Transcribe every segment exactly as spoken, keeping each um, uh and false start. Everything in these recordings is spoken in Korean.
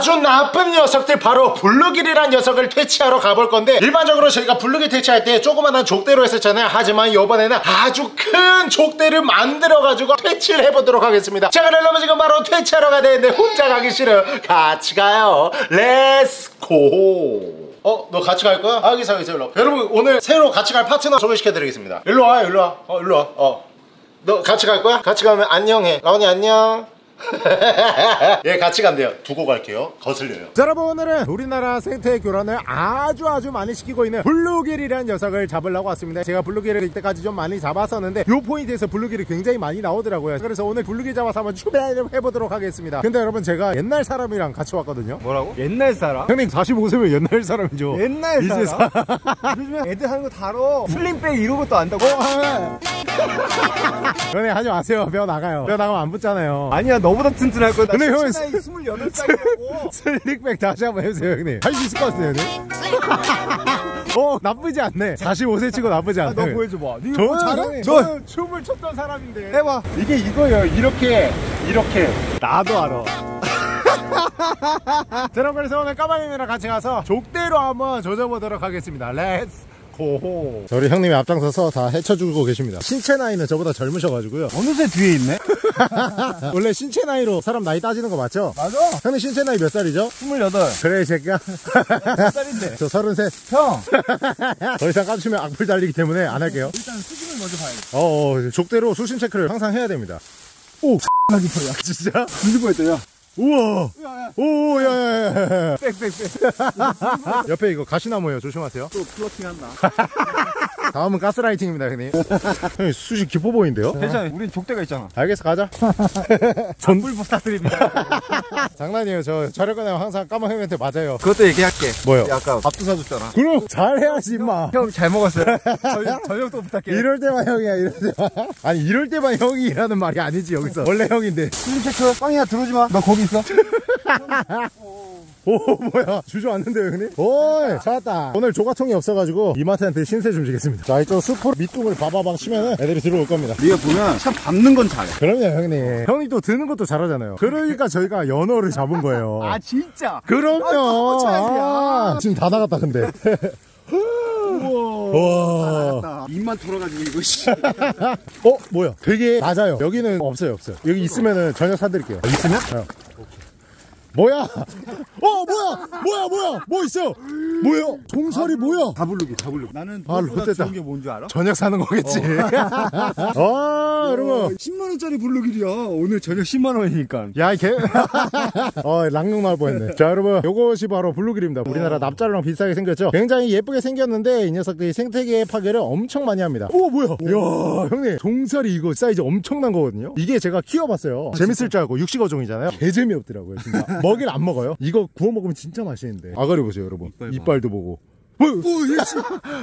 아주 나쁜 녀석들, 바로 블루길이란 녀석을 퇴치하러 가볼 건데, 일반적으로 저희가 블루길 퇴치할 때 조그만한 족대로 했었잖아요. 하지만 이번에는 아주 큰 족대를 만들어가지고 퇴치를 해보도록 하겠습니다. 자, 그러려면 지금 바로 퇴치하러 가야 되는데 혼자 가기 싫어요. 같이 가요. 렛츠고. 어? 너 같이 갈 거야? 아, 여기서 여기서 일로. 여러분, 오늘 새로 같이 갈 파트너 소개시켜드리겠습니다. 일로 와, 일로 와. 어, 일로 와. 어. 너 같이 갈 거야? 같이 가면 안녕해. 라온이 안녕. 예, 같이 간대요. 두고 갈게요. 거슬려요. 자, 여러분, 오늘은 우리나라 생태 교란을 아주 아주 많이 시키고 있는 블루길이라는 녀석을 잡으려고 왔습니다. 제가 블루길을 이때까지 좀 많이 잡았었는데 요 포인트에서 블루길이 굉장히 많이 나오더라고요. 그래서 오늘 블루길 잡아서 한번 추배를 해보도록 하겠습니다. 근데 여러분, 제가 옛날 사람이랑 같이 왔거든요. 뭐라고? 옛날 사람? 형님 사십오 세면 옛날 사람이죠. 옛날 이제 사람? 요즘에 애들 하는 거 다 알아. 슬림백 이런 것도 안다고? 형님 하지 마세요. 뼈 나가요. 뼈 나가면 안 붙잖아요. 아니야, 너보다 튼튼할 거야. 근데 형은 스물여덟 살이라고. 슬릭백 다시 한번 해보세요, 형님. 할 수 있을 것 같아요, 형님. 어, 나쁘지 않네. 사십오 세 치고 나쁘지 않네. 아, 너 보여줘봐. 저 뭐 잘해? 저 춤을 췄던 사람인데. 해봐. 이게 이거예요. 이렇게 이렇게. 나도 알아. 자, 여러분, 그래서 오늘 까마귀님이랑 같이 가서 족대로 한번 조져보도록 하겠습니다. 렛츠 고호. 저희 형님이 앞장서서 다 헤쳐주고 계십니다. 신체 나이는 저보다 젊으셔가지고요. 어느새 뒤에 있네? 원래 신체 나이로 사람 나이 따지는 거 맞죠? 맞아. 형님 신체 나이 몇 살이죠? 스물여덟. 그래, 이 새끼야. 몇 살인데? 저 서른셋. 형. 더 이상 깜치면 악플 달리기 때문에 안 할게요. 일단 수준을 먼저 봐야겠다. 어, 족대로 수심 체크를 항상 해야 됩니다. 오, 하기 거야. 진짜? 뒤집어 했더야. 우와. 야야. 오, 야야야. 빽빽빽. 옆에 이거 가시나무예요. 조심하세요. 또 플러팅 한다. 다음은 가스라이팅입니다, 형님. 형님 수심 깊어 보이는데요? 괜찮아. 우린 족대가 있잖아. 알겠어, 가자. 전불 부탁드립니다. 장난이에요. 저 촬영관에 항상 까만 형님한테 맞아요. 그것도 얘기할게. 뭐요? 아까 밥도 사줬잖아. 그럼 잘해야지, 임마. 형 잘 먹었어요. 저녁, 저녁도 부탁해. 이럴 때만 형이야, 이럴 때만. 아니, 이럴 때만 형이라는 말이 아니지, 여기서. 원래 형인데. 수준 체크. 빵이야, 들어오지 마. 너 거기 있어. 오, 뭐야, 주저앉는데요, 형님? 오이, 찾았다. 오늘 조가통이 없어가지고 이마트한테 신세 좀 지겠습니다. 자, 이쪽 숲으로 밑둥을 바바방 치면은 애들이 들어올 겁니다. 네가 보면 참 밟는 건 잘해. 그럼요, 형님. 형이 또 드는 것도 잘하잖아요. 그러니까 저희가 연어를 잡은 거예요. 아, 진짜? 그럼요. 아, 아, 지금 다 나갔다, 근데. 우와. 와. 입만 돌아가지고 이거 씨. 어, 뭐야? 되게 낮아요. 여기는 없어요, 없어요. 여기 있으면은 저녁 사드릴게요. 있으면? 어. 뭐야? 어, 뭐야? 뭐야, 뭐야? 뭐 있어? 뭐야? 종설이 뭐야? 다 부르기, 다 부르기. 나는 아, 너보다 롯데다. 좋은 게 뭔 줄 알아? 저녁 사는 거겠지. 아, 여러분. 십만 원짜리 블루길이야. 오늘 저녁 십만 원이니까. 야, 이 개. 어, 랑릉 나올 뻔했네. 자, 여러분. 요것이 바로 블루길입니다. 우리나라 납자루랑 비슷하게 생겼죠? 굉장히 예쁘게 생겼는데, 이 녀석들이 생태계 파괴를 엄청 많이 합니다. 오, 뭐야? 이야, 형님. 종살이 이거 사이즈 엄청난 거거든요? 이게 제가 키워봤어요. 아, 재밌을 줄 알고 육식어종이잖아요? 개 재미없더라고요, 진짜. 먹이를 안 먹어요? 이거 구워 먹으면 진짜 맛있는데. 아가리 보세요, 여러분. 이빨 이빨도 보고. 뭐? 오, 예, 씨.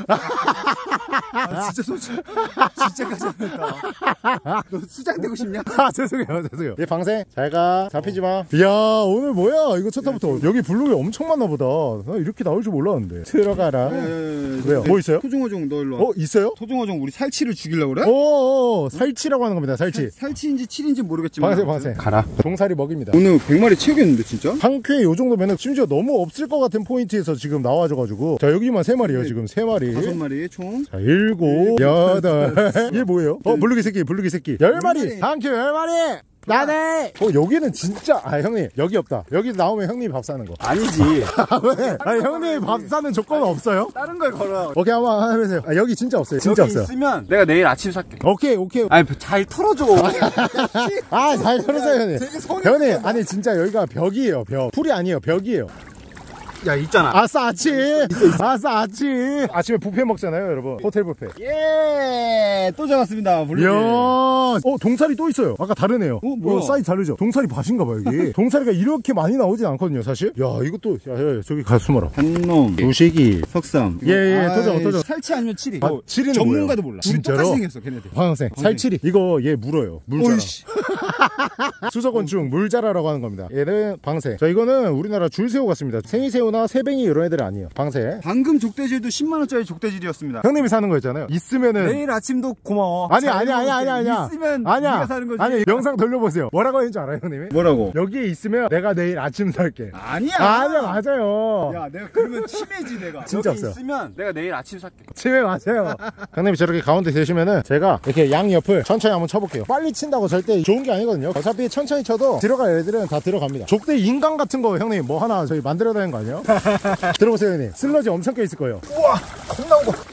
아, 진짜 솔직히. 진짜 가져왔다. 너 수장 되고 싶냐? 아, 죄송해요, 죄송해요. 얘 방생, 잘 가. 잡히지 마. 이야, 오늘 뭐야? 이거 첫 타부터. 여기 블루길 엄청 많나 보다. 나 이렇게 나올 줄 몰랐는데. 들어가라. 예, 예, 예. 왜요? 뭐 있어요? 토종어종 너 일로 와. 어, 있어요? 토종어종 우리 살치를 죽이려고 그래? 오, 살치라고 하는 겁니다, 살치. 살, 살치인지 칠인지 모르겠지만. 방생, 방생. 가라. 종살이 먹입니다. 오늘 백 마리 채우겠는데, 진짜? 한 큐에 요 정도면 심지어 너무 없을 것 같은 포인트에서 지금 나와줘가지고. 자, 여기만 세 마리예요, 지금 세 마리. 다섯 마리 총. 자, 일곱, 여덟. 얘 뭐예요? 어, 블루기 새끼, 블루기 새끼. 열 마리. 한 큐 열 마리. 나네. 어, 여기는 진짜. 아, 형님, 여기 없다. 여기 나오면 형님 밥 사는 거. 아니지. 왜? 아니, 형님 밥 사는 조건은 없어요? 다른 걸 걸어. 오케이, 한번 해보세요. 아, 여기 진짜 없어요. 진짜 여기 없어요. 있으면 내가 내일 아침 살게. 오케이, 오케이. 아니, 잘 털어줘. 아, 잘 들었어요, 형님. 되게 성의 형님, 아니, 진짜 여기가 벽이에요, 벽. 풀이 아니에요, 벽이에요. 야, 있잖아. 아싸, 아침. 아싸, 아침. 아침에 뷔페 먹잖아요, 여러분. 호텔 뷔페. 예, 또 잡았습니다. 블루길. 이야. 어, 동사리 또 있어요. 아까 다르네요. 어, 뭐야? 어, 사이즈 다르죠? 동사리 밭인가 봐요, 여기. 동사리가 이렇게 많이 나오진 않거든요, 사실. 야, 이것도, 야, 야, 저기 가 숨어라. 한놈, 두식이. 석삼. 예, 예, 도전, 아이, 도전. 살치 아니면 칠이. 아, 칠이는 전문가도 뭐예요? 몰라. 진짜로? 똑같이 생겼어, 걔네들. 황생, 살치리. 이거 얘 물어요. 물자라. 어이씨. 수소곤충 물자라라고 하는 겁니다. 얘는 방생. 자, 이거는 우리나라 줄새우 같습니다. 생이새우는 새우나 새뱅이 이런 애들이 아니에요. 방새. 방금 족대질도 십만 원짜리 족대질이었습니다. 형님이 사는 거 있잖아요. 있으면은 내일 아침도 고마워. 아니 아니 아니 아니 아니야. 있으면 아니야. 네가 사는 거지. 아니 영상 돌려보세요. 뭐라고 했는지 알아요, 형님이? 뭐라고? 여기에 있으면 내가 내일 아침 살게. 아니야. 아니야, 맞아요. 야, 내가 그러면 치매지 내가. 진짜 여기 없어요. 있으면 내가 내일 아침 살게. 치매 맞아요. 형님이 저렇게 가운데 계시면은 제가 이렇게 양 옆을 천천히 한번 쳐볼게요. 빨리 친다고 절대 좋은 게 아니거든요. 어차피 천천히 쳐도 들어갈 애들은 다 들어갑니다. 족대 인간 같은 거 형님 뭐 하나 저희 만들어야 되는 거 아니에요? 들어보세요, 형님. 슬러지 엄청 껴 있을 거예요. 우와, 겁 나온 거.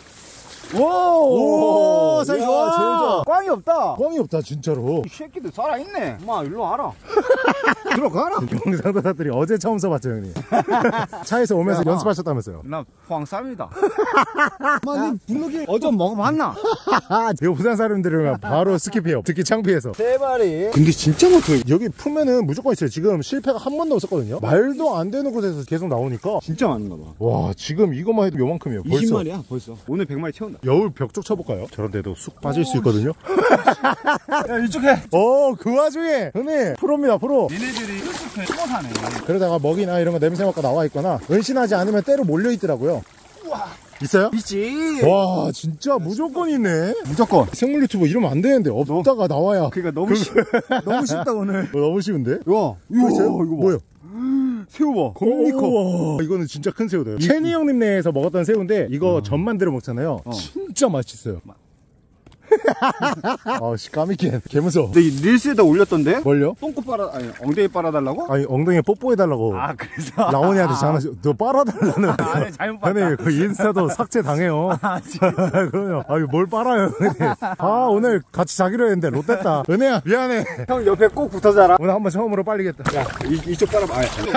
오, 사이 좋아. 제일 좋아. 꽝이 없다. 꽝이 없다, 진짜로. 이 새끼들 살아있네. 엄마, 일로 와라. 들어가라. 경상도사들이 어제 처음 써봤죠, 형님. 차에서 오면서 야, 연습하셨다면서요. 나 포항쌈이다. 엄마, 니 분무기 어제 먹어봤나? 이거 부산 사람들은 바로 스킵해요. 특히 창피해서. 세 마리. 근데 진짜 많다. 여기 품에는 무조건 있어요. 지금 실패가 한 번도 없었거든요. 말도 안 되는 곳에서 계속 나오니까. 진짜 많은가 봐. 와, 지금 이것만 해도 요만큼이에요. 벌써. 이십 마리야, 벌써. 오늘 백 마리 채운다. 여울 벽쪽 쳐볼까요? 저런 데도 쑥 빠질 수 있거든요. 야, 이쪽 해. 오, 그 와중에 형님 프로입니다, 프로. 니네들이 이렇게 숨어 사네. 그러다가 먹이나 이런 거 냄새 맡고 나와 있거나 은신하지 않으면 때로 몰려 있더라고요. 우와. 있어요? 있지. 와, 진짜 무조건 있네. 무조건. 생물 유튜브 이러면 안 되는데 없다가 나와야. 그러니까 너무 쉽, 너무 쉽다 오늘. 어, 너무 쉬운데? 야, 이거 있어요? 이거 뭐요? 새우 봐. 겁니 커. 와, 이거는 진짜 큰 새우다. 채니 형님 네에서 먹었던 새우인데 이거 어. 전 만들어 먹잖아요. 어. 진짜 맛있어요. 아씨, 까미캔 개무서워. 근데 이 릴스에다 올렸던데? 뭘요? 똥꼬 빨아, 아니 엉덩이 빨아달라고? 아니 엉덩이에 뽀뽀해달라고. 아, 그래서 라온이한테 장난치. 너 빨아달라는. 아니 잘못 봤다. 형님 그 인스타도 삭제 당해요. 아, 그럼요. 아니 뭘 빨아요. 아, 오늘 같이 자기로 했는데 롯됐다. 은혜야 미안해. 형 옆에 꼭 붙어 자라. 오늘 한번 처음으로 빨리겠다. 야, 이, 이쪽 빨아봐.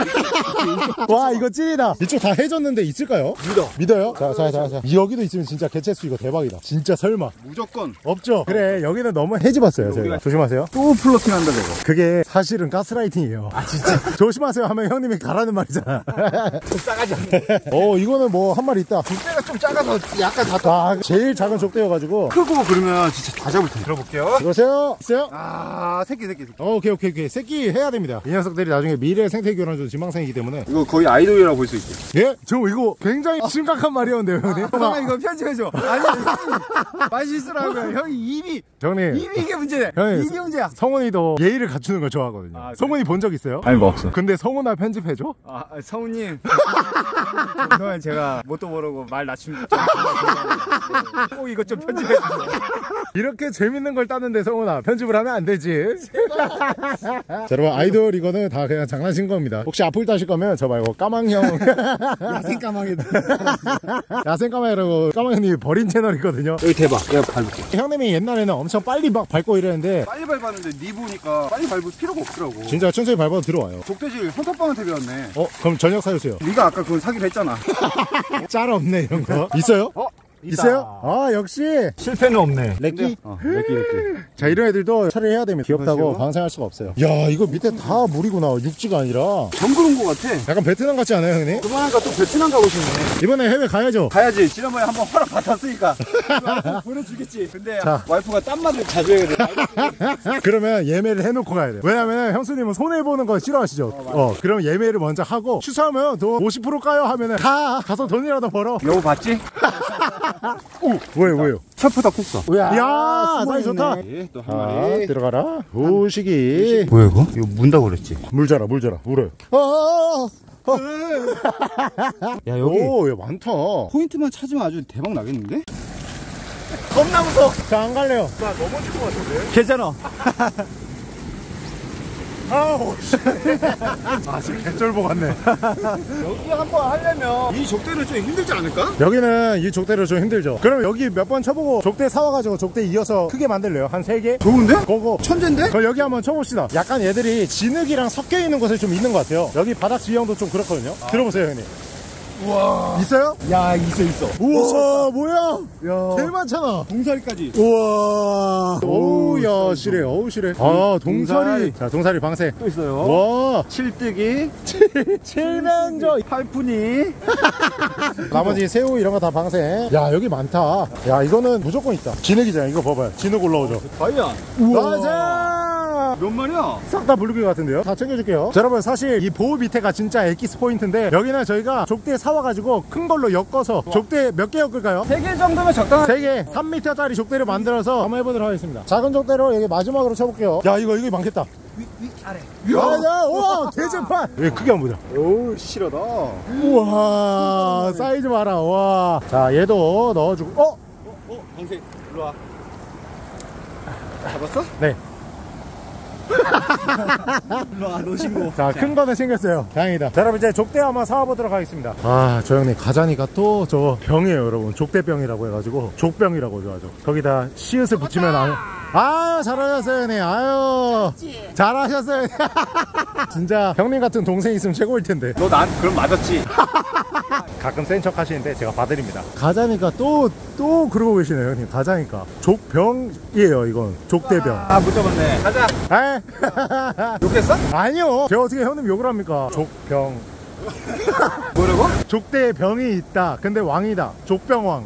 아, 와, 이거 찐이다. 이쪽 다 해줬는데 있을까요? 믿어. 믿어요? 자, 자, 자, 자. 여기도 있으면 진짜 개체수 이거 대박이다. 진짜 설마. 무조건. 없죠? 그래, 여기는 너무 해집었어요, 저희가. 조심하세요. 또 플로팅 한다, 저거. 그게 사실은 가스라이팅이에요. 아, 진짜? 조심하세요 하면 형님이 가라는 말이잖아. 좀 싸가지 않네. 어, 이거는 뭐 한 마리 있다. 족대가 좀 작아서 약간 다. 아, 제일 작은 족대여가지고. 크고 그러면 진짜 다 잡을 텐데. 들어볼게요. 들어오세요. 있어요? 아, 새끼, 새끼, 새끼. 어, 오케이, 오케이, 오케이. 새끼 해야 됩니다. 이 녀석들이 나중에 미래 생태 교란조 지망생이기 때문에. 이거 거의 아이돌이라고 볼 수 있지. 예? 저 이거 굉장히 심각한 말이었는데요, 형님. 아, 이거 편집해줘. 아니, 형이 맛있으라고요. 형이 입이. 형님. 입이 이게 문제네. 형님, 입이 문제야. 성훈이도 예의를 갖추는 걸 좋아하거든요. 아, 그래? 성훈이 본 적 있어요? 아니, 뭐 없어. 근데 성훈아 편집해줘? 아, 성우님. 그동안 제가 못도 모르고 말 낮춤 좀. 꼭 이것 좀 편집해주세요. 이렇게 재밌는 걸 따는데 성훈아 편집을 하면 안 되지. 자, 여러분 아이돌 이거는 다 그냥 장난친 겁니다. 혹시 악플 따실 거면 저 말고 까망형 야생 까망이다. 야생 까망이라고 까망형님이 버린 채널이거든요. 여기 대박. 내가 밟을게. 형님이 옛날에는 엄청 빨리 막 밟고 이랬는데 빨리 밟았는데 니 보니까 빨리 밟을 필요가 없더라고. 진짜 천천히 밟아도 들어와요. 족대질 헌터빵한테 배웠네. 어? 그럼 저녁 사주세요. 네가 아까 그거 사기로 했잖아. 짤 없네 이런 거. 있어요? 어? 있어요? 아, 역시 실패는 없네. 렉기? 어, 렉기 렉기. 자, 이런 애들도 처리해야 됩니다. 귀엽다고 그렇죠. 방생할 수가 없어요. 야, 이거 밑에 다 물이구나. 육지가 아니라. 정글 온 거 같아. 약간 베트남 같지 않아요, 형님? 그만하니까 또 베트남 가고 싶네. 이번에 해외 가야죠. 가야지. 지난번에 한번 허락 받았으니까 보내주겠지. 근데 자. 와이프가 딴 맛을 자주 해야 돼. 그러면 예매를 해놓고 가야 돼요. 왜냐면 형수님은 손해보는 거 싫어하시죠? 어, 어, 그럼 예매를 먼저 하고 취소하면 돈 오십 퍼센트 까요 하면은 가! 가서 돈이라도 벌어. 여보 봤지? 오! 뭐예요, 뭐예요? 셰프다 쿡사. 야, 사이 좋다. 예, 또 한 아, 마리. 들어가라. 오시기. 뭐야 이거? 이거 문다고 그랬지. 물 줘라, 물 줘라. 물어요. 어, 어, 야 오, 야, 많다. 포인트만 찾으면 아주 대박 나겠는데? 겁나 무서워. 자, 안 갈래요. 나 넘어질 것 같은데? 괜찮아. 아우, 씨. 아, 지금 개쩔보 같네. 여기 한번 하려면 이 족대는 좀 힘들지 않을까? 여기는 이 족대로 좀 힘들죠. 그럼 여기 몇 번 쳐보고 족대 사와가지고 족대 이어서 크게 만들래요. 한 세 개? 좋은데? 그거 천재인데? 그럼 여기 한번 쳐봅시다. 약간 얘들이 진흙이랑 섞여 있는 곳에 좀 있는 것 같아요. 여기 바닥 지형도 좀 그렇거든요. 아. 들어보세요, 형님. 우와. 있어요? 야, 있어 있어. 우와, 뭐야? 야. 제일 많잖아. 동사리까지. 우와. 오우, 야, 실해. 어우, 실해. 아, 동사리. 동사리. 자, 동사리 방생. 또 있어요. 와. 칠뜨기. 칠면조. 팔푼이. 나머지 새우 이런 거 다 방생. 야, 여기 많다. 야, 이거는 무조건 있다. 진흙이잖아. 이거 봐봐요. 진흙 올라오죠. 과연. 맞아. 몇 마리야? 싹 다 블루길 같은데요? 다 챙겨줄게요. 자, 여러분 사실 이 보호 밑에가 진짜 엑기스 포인트인데 여기는 저희가 족대 사와가지고 큰 걸로 엮어서 족대 몇 개 엮을까요? 세 개 정도면 적당한. 세 개 삼 미터짜리 족대를 만들어서 한번 해보도록 하겠습니다. 작은 족대로 여기 마지막으로 쳐볼게요. 야 이거 이거 많겠다. 위, 위, 아래. 야, 우와 개재판. 여기 크게 한번 보자. 오, 실하다. 우와 사이즈 봐라. 와. 자 얘도 넣어주고. 어? 어, 어, 방생. 일로 와. 잡았어? 네. 일로 와, 너 신고. 자, 큰 거는 생겼어요. 다행이다. 자, 여러분 이제 족대 한번 사와보도록 하겠습니다. 아, 저 형님 가자니까 또 저 병이에요, 여러분. 족대병이라고 해가지고 족병이라고 좋아하죠. 거기다 시읒을 붙이면 안. 아유, 잘하셨어요, 형님. 아유, 잘하셨어요. 진짜 형님 같은 동생 있으면 최고일 텐데. 너 난 그럼 맞았지. 가끔 센 척 하시는데 제가 봐드립니다. 가자니까 또, 또 그러고 계시네요, 형님. 가자니까. 족병이에요, 이건. 족대병. 아, 못 잡았네. 가자. 에? 욕했어? 아니요. 제가 어떻게 형님 욕을 합니까? 족병. 뭐라고? 족대에 병이 있다. 근데 왕이다. 족병왕.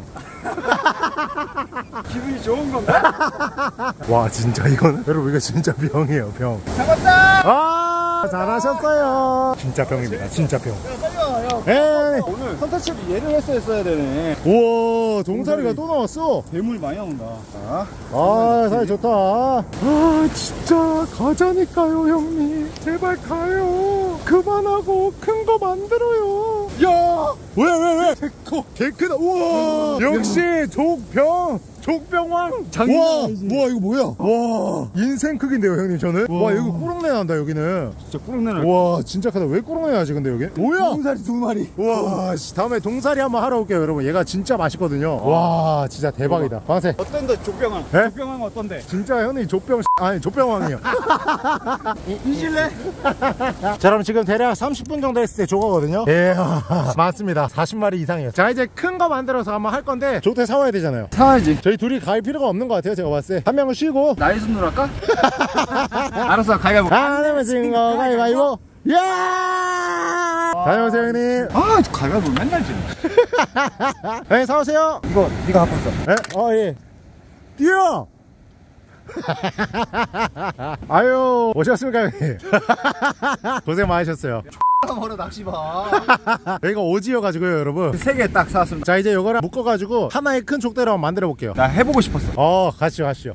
기분이 좋은 건가? 와 진짜 이거는 여러분 이거 진짜 병이에요 병. 잡았다. 아 잘하셨어요. 진짜 병입니다. 진짜 병. 에 오늘 컨텐츠를 얘를 했어야 되네. 우와 동사리가 또 나왔어. 괴물 많이 나온다. 자. 아 사이 좋다. 아 진짜 가자니까요 형님. 제발 가요. 그만하고 큰 거 만들어요. 야 왜 왜 왜? 개커. 개 크다. 우와 역시 족병. 족병왕. 장난 와, 아니지. 와 이거 뭐야? 와 인생 크기인데요 형님 저는. 와, 와 여기 꾸렁내 난다 여기는. 진짜 꾸렁내 날. 와 진짜 크다. 왜 꾸렁내 나지 근데 여기? 뭐야? 동사리 두 마리. 와 씨, 다음에 동사리 한번 하러 올게요 여러분. 얘가 진짜 맛있거든요. 와 진짜 대박이다. 방세. 어떤데 족병왕? 에? 족병왕 어떤데? 진짜 형님 족병 아니 족병왕이요. 이질래? 자 그럼 지금 대략 삼십 분 정도 했을 때 조거거든요. 예 맞습니다. 사십 마리 이상이에요. 자 이제 큰 거 만들어서 한번 할 건데 족대 사와야 되잖아요. 사야지. 저희 둘이 갈 필요가 없는 것 같아요. 제가 봤을 때 한 명은 쉬고 나이 순으로 할까? 알았어 가위바위보. 안 되면 지는 거 가위바위보. 야 다녀오세요 형님. 아 가위바위보 맨날 지네. 네 사오세요. 이거 네가 갚았어. 네? 어예 뛰어. 아유 오셨습니까 형님. 고생 많으셨어요. 멀어 낚시 봐. 여기가 오지여가지고요 여러분. 세 개 딱 사왔습니다. 자 이제 요거랑 묶어가지고 하나의 큰 족대로 한번 만들어 볼게요. 나 해보고 싶었어. 어 가시죠 가시죠.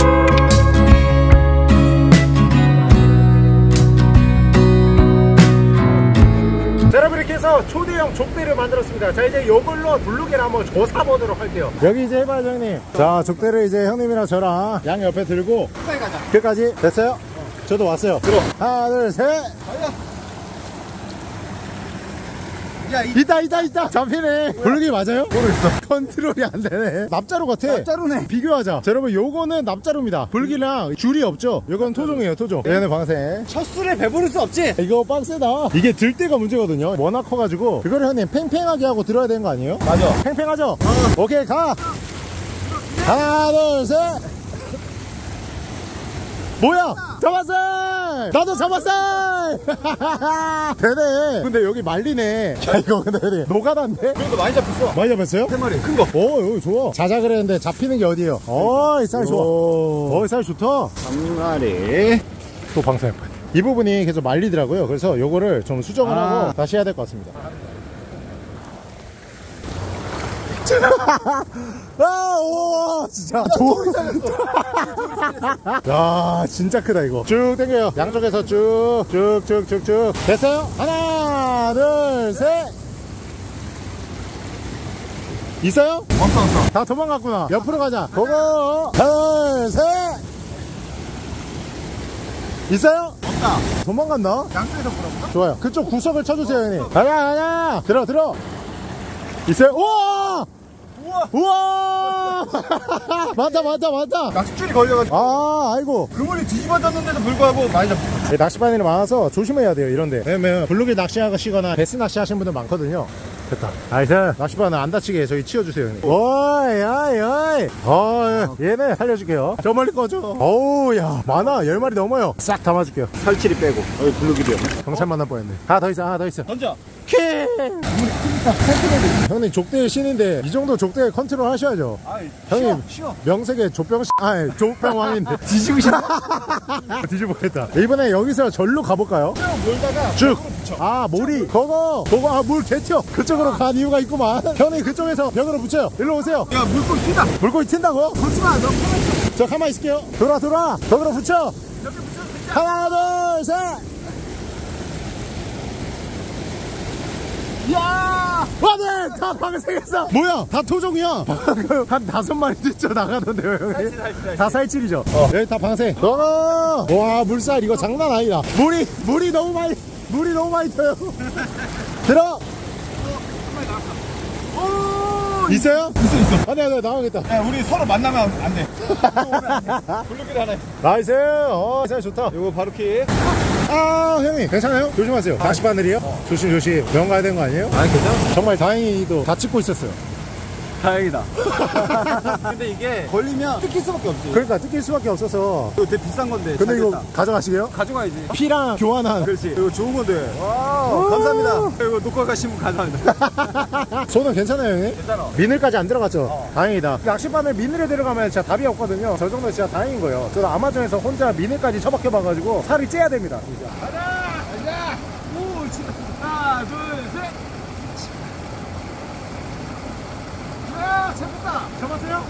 자 여러분 이렇게 해서 초대형 족대를 만들었습니다. 자 이제 요걸로 블루게를 한번 조사보도록 할게요. 여기 이제 해봐요 형님. 자 족대를 이제 형님이랑 저랑 양 옆에 들고 끝까지 가자. 끝까지 됐어요? 어. 저도 왔어요. 들어. 하나 둘 셋. 가자. 야, 이 있다 있다 있다. 잡히네. 블루게 맞아요? 모르겠어. 컨트롤이 안 되네. 납자루 같아. 납자루네. 비교하자. 자 여러분 요거는 납자루입니다. 불기랑 줄이 없죠. 요건 토종이에요 토종. 얘는 방생. 첫 술에 배부를 수 없지? 이거 빡세다. 이게 들 때가 문제거든요. 워낙 커가지고 이거를 형님 팽팽하게 하고 들어야 되는 거 아니에요? 맞아. 팽팽하죠? 어. 오케이 가. 하나 둘 셋. 뭐야 잡았어. 나도 잡았어. 되네. 근데 여기 말리네. 야 이거 근데 노가다인데? 그래도 많이 잡혔어. 많이 잡았어요? 세 마리 큰 거. 오 여기 좋아. 자자 그랬는데 잡히는 게 어디예요? 어이 쌀 좋아. 어이 쌀 좋다. 한 마리. 또 방생. 이 부분이 계속 말리더라고요. 그래서 요거를 좀 수정을 아. 하고 다시 해야 될 것 같습니다. 아, 오, 진짜. 도... 야, 진짜 크다, 이거. 쭉 당겨요. 양쪽에서 쭉, 쭉, 쭉, 쭉, 쭉. 됐어요? 하나, 둘, 셋. 있어요? 없어, 없어. 다 도망갔구나. 옆으로 가자. 고고. 둘, 셋. 있어요? 없다. 도망갔나? 양쪽에서 물어볼까? 좋아요. 그쪽 구석을 쳐주세요, 형님. 가자, 가자. 들어, 들어. 있어요? 우와! 우와! 우와! 많다, 많다, 많다. 낚싯줄이 걸려가지고. 아, 아이고. 그물이 뒤집어졌는데도 불구하고 많이 잡혔어. 네, 낚시바늘이 많아서 조심해야 돼요, 이런데. 왜냐면 블루길 낚시하시거나 베스 낚시 하시는 분들 많거든요. 됐다. 나이스. 낚시바늘 안 다치게 저희 치워주세요, 형님. 오이, 오이, 오이. 어, 얘네 살려줄게요. 저 멀리 꺼줘. 어우, 야. 많아. 열 마리 넘어요. 싹 담아줄게요. 살치리 빼고. 여기 블루길이요. 경찰 만날 뻔했네. 하나 더 있어, 하나 더 있어. 던져. 킹! 형님 족대의 신인데 이 정도 족대 컨트롤 하셔야죠. 아이, 형님 쉬워, 쉬워. 명색의 조병 아니 조병 왕인데 뒤지고 싶어. 뒤집어겠다. 이번에 여기서 절로 가볼까요? 몰다가 쭉. 아 모리 그거 그거 아 물 개튀어. 그쪽으로 간 이유가 있구만. 형님 그쪽에서 벽으로 붙여요. 일로 오세요. 야 물고기 튄다. 물고기 튄다고요? 걷지마. 너 가만있어. 저 가만히 있을게요. 돌아 돌아 벽으로 붙여. 여기 붙여도 된다. 하나 둘 셋. 야! 와네 다 방생했어. 뭐야 다 토종이야. 한 다섯 마리 뛰쳐 나가던데요 형님. 살치, 살치, 살치. 다 살찔이죠. 어. 여기 다 방생. 어. 와 물살 이거 장난 아니다. 물이 물이 너무 많이 물이 너무 많이 터요. 들어. 오! 있어요? 있어 있어. 아니 아니 나가겠다. 야 우리 서로 만나면 안 돼. 블루길 하나. 나이스. 어 살 좋다. 이거 바로 키. 아 형님 괜찮아요? 조심하세요. 낚시바늘이요? 어. 조심 조심. 병 가야 되는 거 아니에요? 아니 괜찮아. 정말 다행히도 다 찍고 있었어요. 다행이다. 근데 이게 걸리면 뜯길 수밖에 없지. 그러니까 뜯길 수밖에 없어서. 이거 되게 비싼 건데. 근데 이거 됐다. 가져가시게요? 가져가야지. 피랑 교환한. 그렇지. 이거 좋은 건데. 와 감사합니다. 이거 놓고 가신 분 감사합니다. 손은 괜찮아요 형님? 괜찮아. 미늘까지 안 들어갔죠? 어. 다행이다. 낚시바늘 미늘에 들어가면 진짜 답이 없거든요. 저 정도 진짜 다행인 거예요. 저도 아마존에서 혼자 미늘까지 처박혀봐가지고 살이 째야 됩니다. 진짜. 가자. 가자. 오 진짜. 하나 둘 셋. 아, 잡았다. 잡았어요?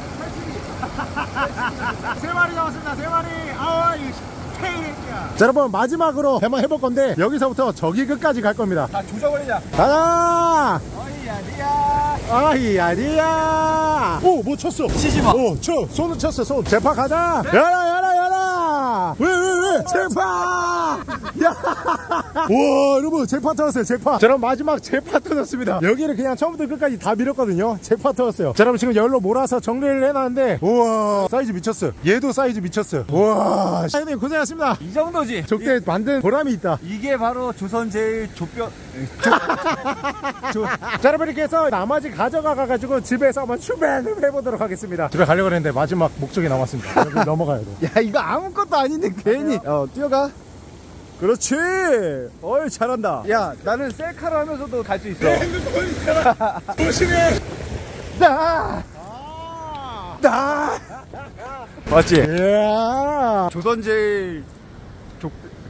팔십이. 세 마리 잡았습니다. 세 마리. 아이 케이야. 자 여러분 마지막으로 한번 해볼 건데 여기서부터 저기 끝까지 갈 겁니다. 다 조져버리자. 가자. 어이 아니야. 아이 아니야. 오 뭐 쳤어. 치지 마. 오 쳐. 손을 쳤어. 손. 제파 가자. 네? 열어 열어 열어. 왜 왜 왜? 제파. 야. 와 여러분 제파 터졌어요. 제파. 자 그럼 마지막 제파 터졌습니다. 여기를 그냥 처음부터 끝까지 다 밀었거든요. 제파 터졌어요. 자 여러분 지금 열로 몰아서 정리를 해놨는데 우와 사이즈 미쳤어요. 얘도 사이즈 미쳤어요. 우와. 사장님 고생하셨습니다. 이 정도지. 족대 만든 보람이 있다. 이게 바로 조선 제일 조뼈. 조... 자 여러분 이렇게 해서 나머지 가져가가지고 집에서 한번 출발을 해보도록 하겠습니다. 집에 가려고 했는데 마지막 목적이 남았습니다. 여기 넘어가야 돼. 야 이거 아무것도 아닌데 괜히. 어 뛰어가. 그렇지. 어이 잘한다. 야 나는 셀카로 하면서도 갈 수 있어. 조심해. 나. 나. 맞지? 이야. 조선 제일 족.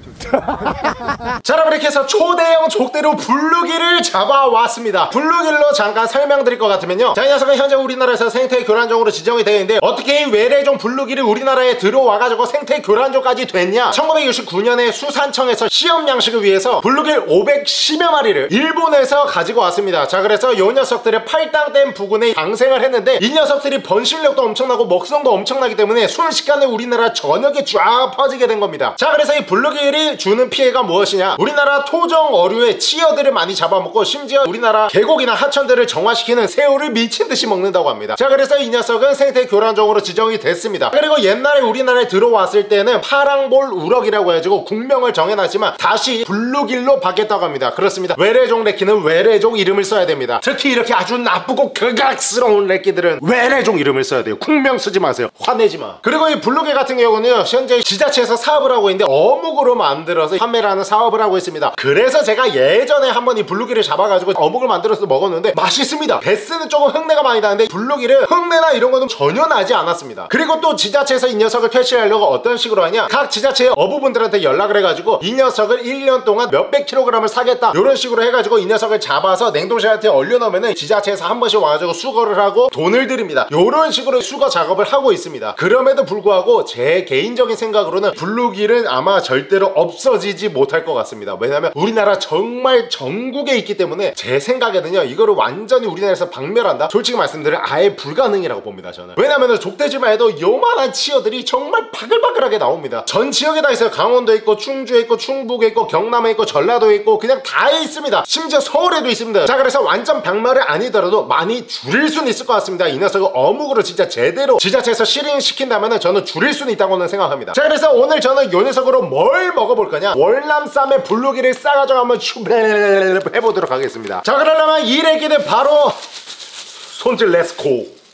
자 여러분 이렇게 해서 초대형 족대로 블루길을 잡아왔습니다. 블루길로 잠깐 설명드릴 것 같으면요, 자 이 녀석은 현재 우리나라에서 생태 교란종으로 지정이 되어 있는데 어떻게 이 외래종 블루길이 우리나라에 들어와가지고 생태 교란종까지 됐냐. 천구백육십구 년에 수산청에서 시험 양식을 위해서 블루길 오백십여 마리를 일본에서 가지고 왔습니다. 자 그래서 요 녀석들의 팔당댐 부근에 방생을 했는데 이 녀석들이 번식력도 엄청나고 먹성도 엄청나기 때문에 순식간에 우리나라 전역에 쫙 퍼지게 된 겁니다. 자 그래서 이 블루길이 주는 피해가 무엇이냐, 우리나라 토종 어류의 치어들을 많이 잡아먹고 심지어 우리나라 계곡이나 하천들을 정화시키는 새우를 미친듯이 먹는다고 합니다. 자 그래서 이 녀석은 생태 교란종으로 지정이 됐습니다. 그리고 옛날에 우리나라에 들어왔을 때는 파랑볼 우럭이라고 해가지고 국명을 정해놨지만 다시 블루길로 바뀌었다고 합니다. 그렇습니다. 외래종 래끼는 외래종 이름을 써야 됩니다. 특히 이렇게 아주 나쁘고 극악스러운 래끼들은 외래종 이름을 써야 돼요. 국명 쓰지 마세요. 화내지마. 그리고 이 블루길 같은 경우는 현재 지자체에서 사업을 하고 있는데 어묵으로 만들어서 판매라는 사업을 하고 있습니다. 그래서 제가 예전에 한번 이 블루길을 잡아가지고 어묵을 만들어서 먹었는데 맛있습니다. 베스는 조금 흙내가 많이 나는데 블루길은 흙내나 이런 거는 전혀 나지 않았습니다. 그리고 또 지자체에서 이 녀석을 퇴치하려고 어떤 식으로 하냐, 각 지자체의 어부분들한테 연락을 해가지고 이 녀석을 일 년 동안 몇백 킬로그램을 사겠다 이런 식으로 해가지고 이 녀석을 잡아서 냉동실한테 얼려놓으면 지자체에서 한 번씩 와가지고 수거를 하고 돈을 드립니다. 이런 식으로 수거 작업을 하고 있습니다. 그럼에도 불구하고 제 개인적인 생각으로는 블루길은 아마 절대로 없어지지 못할 것 같습니다. 왜냐면 우리나라 정말 전국에 있기 때문에 제 생각에는요 이거를 완전히 우리나라에서 박멸한다? 솔직히 말씀드리면 아예 불가능이라고 봅니다. 저는. 왜냐면 족대지만 해도 요만한 치어들이 정말 바글바글하게 나옵니다. 전 지역에 다 있어요. 강원도에 있고 충주에 있고 충북에 있고 경남에 있고 전라도에 있고 그냥 다 있습니다. 심지어 서울에도 있습니다. 자 그래서 완전 박멸이 아니더라도 많이 줄일 수는 있을 것 같습니다. 이 녀석을 어묵으로 진짜 제대로 지자체에서 실행시킨다면 저는 줄일 수는 있다고는 생각합니다. 자 그래서 오늘 저는 요 녀석으로 뭘 먹어볼 거냐, 월남쌈에 블루길을 싸가지고 한번 해보도록 하겠습니다. 자 그러려면 이 래기는 바로 손질 렛츠고.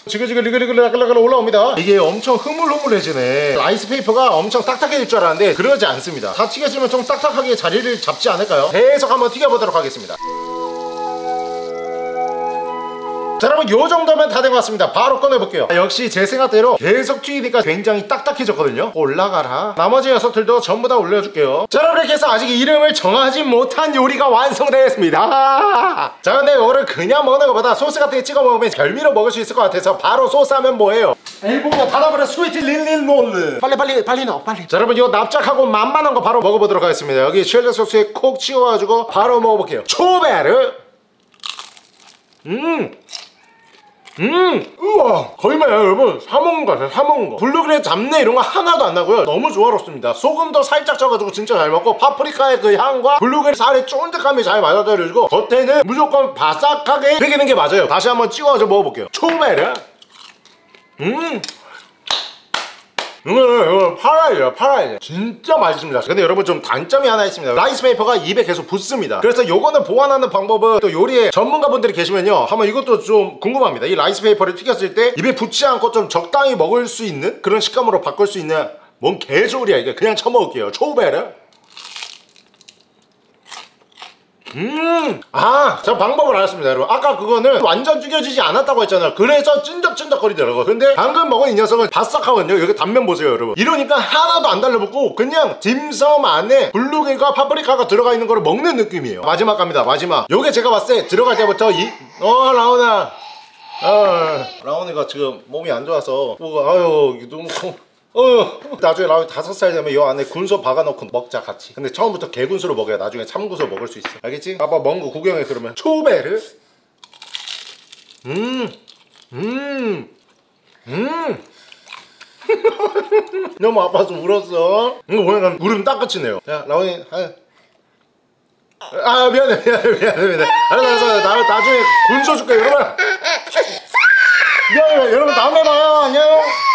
지글지글지글지글 올라옵니다. 이게 엄청 흐물흐물해지네. 라이스페이퍼가 엄청 딱딱해질 줄 알았는데 그러지 않습니다. 다 튀겼으면 좀 딱딱하게 자리를 잡지 않을까요? 계속 한번 튀겨보도록 하겠습니다. 자, 여러분 요 정도면 다 된 것 같습니다. 바로 꺼내볼게요. 역시 제 생각대로 계속 튀기니까 굉장히 딱딱해졌거든요. 올라가라. 나머지 녀석들도 전부 다 올려줄게요. 자, 여러분 이렇게 해서 아직 이름을 정하지 못한 요리가 완성되었습니다. 자, 근데 이거를 그냥 먹는 것보다 소스 같은 게 찍어 먹으면 별미로 먹을 수 있을 것 같아서 바로 소스 하면 뭐예요? 일본어 닫아버려. 스위트 릴릴롤. 빨리 빨리 빨리 넣어 빨리. 자, 여러분 이거 납작하고 만만한 거 바로 먹어보도록 하겠습니다. 여기 쉘리 소스에 콕 치워가지고 바로 먹어볼게요. 초베르. 음 음! 우와! 거짓말이야 여러분. 사먹은 거 같아요. 사먹은 거. 블루그레 잡내 이런 거 하나도 안 나고요. 너무 조화롭습니다. 소금도 살짝 쪄가지고 진짜 잘 먹고 파프리카의 그 향과 블루그레 살의 쫀득함이 잘 맞아떨어지고 겉에는 무조건 바삭하게 튀기는 게 맞아요. 다시 한번 찍어서 먹어볼게요. 초베르. 음! 이거 이거 팔아야 팔아야 진짜 맛있습니다. 근데 여러분 좀 단점이 하나 있습니다. 라이스페이퍼가 입에 계속 붙습니다. 그래서 요거는 보완하는 방법은 또 요리에 전문가분들이 계시면요 한번 이것도 좀 궁금합니다. 이 라이스페이퍼를 튀겼을 때 입에 붙지 않고 좀 적당히 먹을 수 있는 그런 식감으로 바꿀 수 있는 뭔 개소리야 이게. 그냥 쳐먹을게요. 초베르. 음! 아! 저 방법을 알았습니다 여러분. 아까 그거는 완전 튀겨지지 않았다고 했잖아요. 그래서 찐득찐득거리더라고요. 근데 방금 먹은 이 녀석은 바싹하거든요. 여기 단면 보세요 여러분. 이러니까 하나도 안 달라붙고 그냥 딤섬 안에 블루베리가 파프리카가 들어가 있는 거를 먹는 느낌이에요. 마지막 갑니다. 마지막. 요게 제가 봤을 때 들어갈 때부터 이... 어 라온아 어 라온이가 지금 몸이 안 좋아서 뭐가 아유 너무 어 나중에 라면 다섯 살 되면 이 안에 군소 박아놓고 먹자 같이. 근데 처음부터 개군소로 먹어야 나중에 참군소 먹을 수 있어. 알겠지? 아빠 먹은 거 구경해. 그러면 초베르. 음 음 음 너무 아파서 울었어. 이거 보니까 울음 딱 끝이네요. 야 라온이 아 미안해 미안해 미안해 미안해. 알았어 알았어. 나 나중에 군소 줄게 여러분. 미안해 여러분. 다음에 봐요. 안녕.